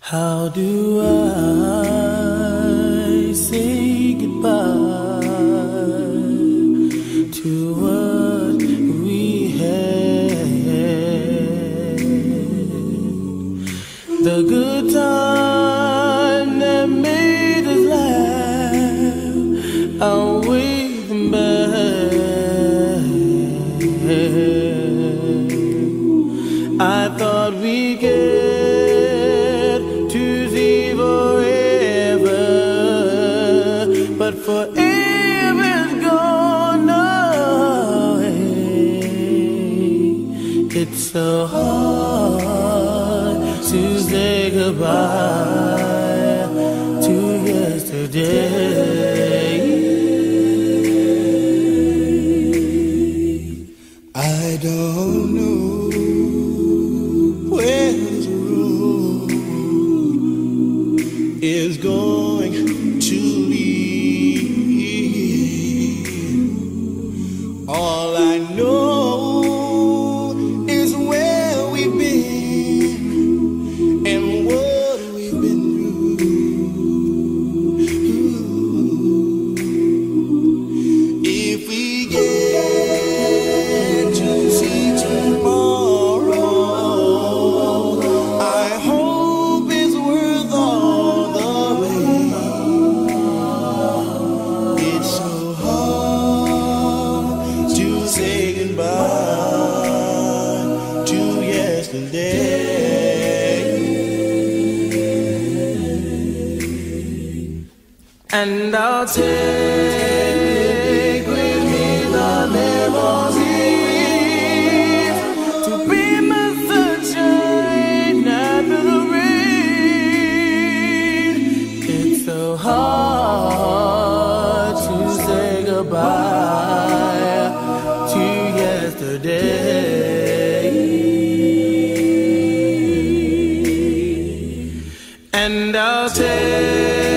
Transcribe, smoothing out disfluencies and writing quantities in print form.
How do I say goodbye to what we had? The good time that made us laugh, I'll wait them back. I thought we'd get to see forever, but forever's gone away. It's so hard to say goodbye to yesterday. I don't know where this road is going to lead. All I know is where we've been and what we've been through. If we get to see tomorrow, I hope it's worth all the wait. It's so hard to say goodbye to yesterday. And I'll take with me the memories to be my sunshine after the rain. It's so hard to say goodbye to yesterday. And I'll take